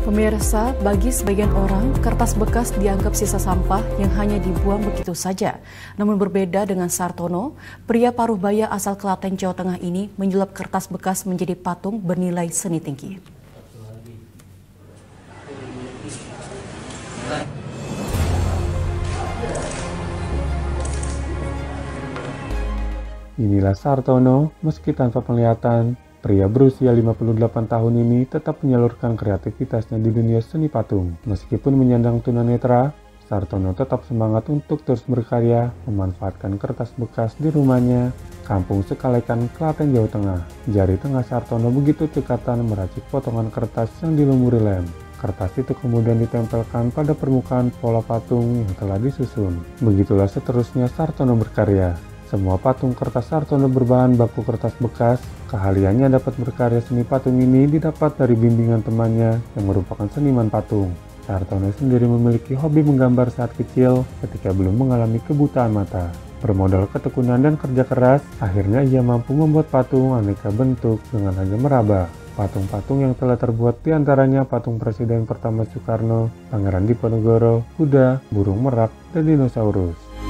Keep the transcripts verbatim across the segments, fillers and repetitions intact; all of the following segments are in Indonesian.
Pemirsa, bagi sebagian orang, kertas bekas dianggap sisa sampah yang hanya dibuang begitu saja. Namun berbeda dengan Sartono, pria Paruhbaya asal Klaten, Jawa Tengah ini menyulap kertas bekas menjadi patung bernilai seni tinggi. Inilah Sartono, meski tanpa penglihatan, pria berusia lima puluh delapan tahun ini tetap menyalurkan kreativitasnya di dunia seni patung. Meskipun menyandang tunanetra, Sartono tetap semangat untuk terus berkarya, memanfaatkan kertas bekas di rumahnya, Kampung Sekalekan, Klaten, Jawa Tengah. Jari tengah Sartono begitu cekatan meracik potongan kertas yang dilumuri lem. Kertas itu kemudian ditempelkan pada permukaan pola patung yang telah disusun. Begitulah seterusnya Sartono berkarya. Semua patung kertas Sartono berbahan baku kertas bekas. Keahliannya dapat berkarya seni patung ini didapat dari bimbingan temannya yang merupakan seniman patung. Sartono sendiri memiliki hobi menggambar saat kecil ketika belum mengalami kebutaan mata. Bermodal ketekunan dan kerja keras, akhirnya ia mampu membuat patung aneka bentuk dengan hanya meraba. Patung-patung yang telah terbuat diantaranya patung Presiden pertama Soekarno, Pangeran Diponegoro, kuda, burung merak, dan dinosaurus.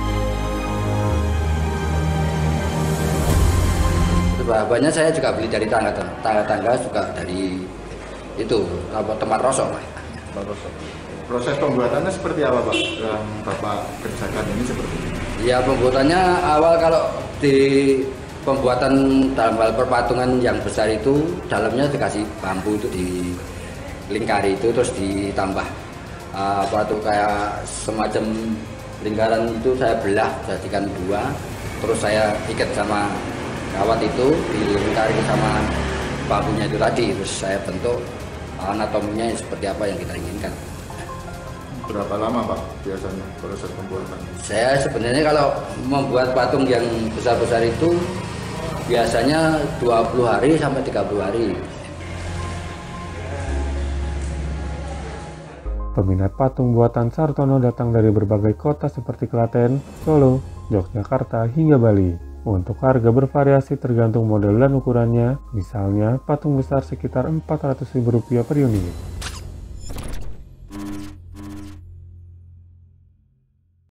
Banyak saya juga beli dari tangga-tangga juga dari itu tempat rosok. Proses pembuatannya seperti apa, Pak? Yang Bapak kerjakan ini seperti ini? Ya, pembuatannya awal kalau di pembuatan dalam hal perpatungan yang besar itu dalamnya dikasih bambu itu dilingkari itu terus ditambah uh, apa tuh kayak semacam lingkaran itu saya belah jadikan dua, terus saya ikat sama kawat itu dilingkari sama bambunya itu tadi, terus saya bentuk anatominya seperti apa yang kita inginkan. Berapa lama, Pak, biasanya proses pembuatan? Saya sebenarnya kalau membuat patung yang besar-besar itu biasanya dua puluh hari sampai tiga puluh hari. Peminat patung buatan Sartono datang dari berbagai kota seperti Klaten, Solo, Yogyakarta, hingga Bali. Untuk harga bervariasi tergantung model dan ukurannya, misalnya patung besar sekitar empat ratus ribu rupiah per unit.